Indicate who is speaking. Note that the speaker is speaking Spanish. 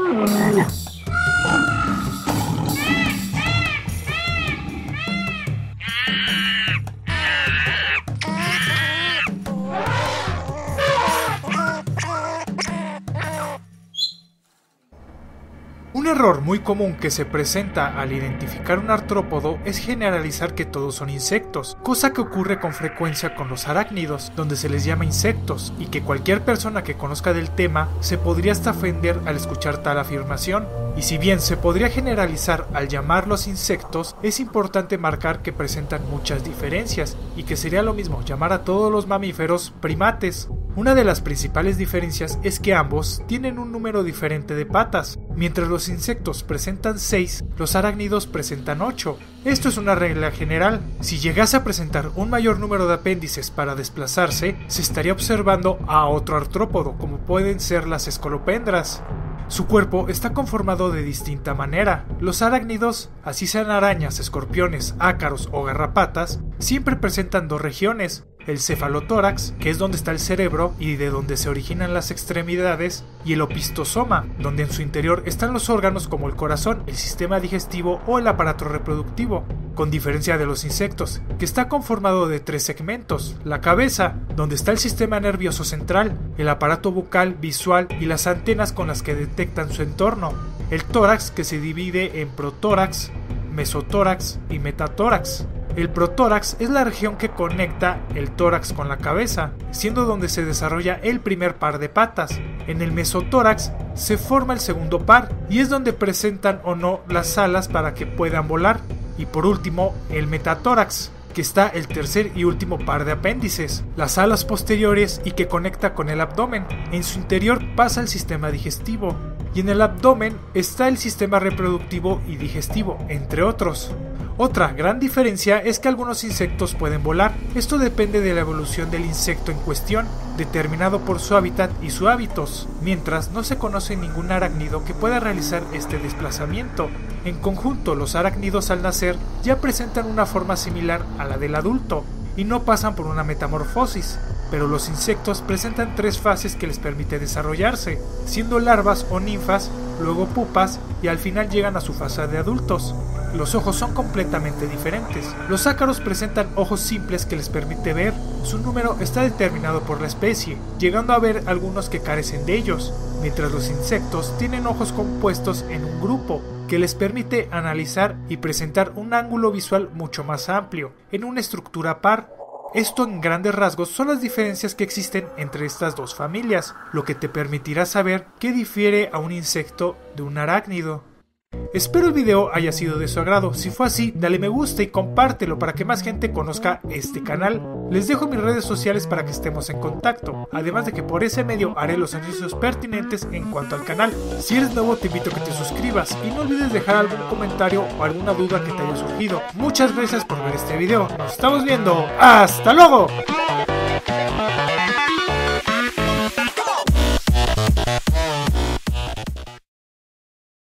Speaker 1: Un error muy común que se presenta al identificar un artrópodo es generalizar que todos son insectos, cosa que ocurre con frecuencia con los arácnidos, donde se les llama insectos, y que cualquier persona que conozca del tema se podría hasta ofender al escuchar tal afirmación. Y si bien se podría generalizar al llamarlos insectos, es importante marcar que presentan muchas diferencias, y que sería lo mismo llamar a todos los mamíferos primates. Una de las principales diferencias es que ambos tienen un número diferente de patas. Mientras los insectos presentan 6, los arácnidos presentan 8. Esto es una regla general. Si llegase a presentar un mayor número de apéndices para desplazarse, se estaría observando a otro artrópodo, como pueden ser las escolopendras. Su cuerpo está conformado de distinta manera. Los arácnidos, así sean arañas, escorpiones, ácaros o garrapatas, siempre presentan dos regiones: el cefalotórax, que es donde está el cerebro y de donde se originan las extremidades, y el opistosoma, donde en su interior están los órganos como el corazón, el sistema digestivo o el aparato reproductivo, con diferencia de los insectos, que está conformado de 3 segmentos: la cabeza, donde está el sistema nervioso central, el aparato bucal, visual y las antenas con las que detectan su entorno, el tórax, que se divide en protórax, mesotórax y metatórax. El protórax es la región que conecta el tórax con la cabeza, siendo donde se desarrolla el primer par de patas. En el mesotórax se forma el segundo par, y es donde presentan o no las alas para que puedan volar. Y por último, el metatórax, que está el tercer y último par de apéndices, las alas posteriores, y que conecta con el abdomen. En su interior pasa el sistema digestivo, y en el abdomen está el sistema reproductivo y digestivo, entre otros. Otra gran diferencia es que algunos insectos pueden volar. Esto depende de la evolución del insecto en cuestión, determinado por su hábitat y sus hábitos, mientras no se conoce ningún arácnido que pueda realizar este desplazamiento. En conjunto, los arácnidos al nacer ya presentan una forma similar a la del adulto y no pasan por una metamorfosis, pero los insectos presentan 3 fases que les permite desarrollarse, siendo larvas o ninfas, luego pupas y al final llegan a su fase de adultos. Los ojos son completamente diferentes. Los ácaros presentan ojos simples que les permite ver. Su número está determinado por la especie, llegando a haber algunos que carecen de ellos, mientras los insectos tienen ojos compuestos en un grupo, que les permite analizar y presentar un ángulo visual mucho más amplio, en una estructura par. Esto en grandes rasgos son las diferencias que existen entre estas dos familias, lo que te permitirá saber qué difiere a un insecto de un arácnido. Espero el video haya sido de su agrado. Si fue así, dale me gusta y compártelo para que más gente conozca este canal. Les dejo mis redes sociales para que estemos en contacto, además de que por ese medio haré los anuncios pertinentes en cuanto al canal. Si eres nuevo, te invito a que te suscribas y no olvides dejar algún comentario o alguna duda que te haya surgido. Muchas gracias por ver este video. Nos estamos viendo. ¡Hasta luego!